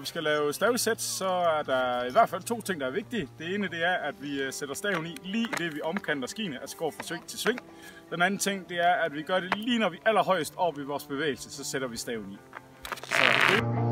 vi skal lave stavsæt, så er der i hvert fald 2 ting, der er vigtige. Det ene det er, at vi sætter staven i lige i det, vi omkanter skiene, altså går fra sving til sving. Den anden ting det er, at vi gør det lige når vi er allerhøjest oppe i vores bevægelse, så sætter vi staven i. Så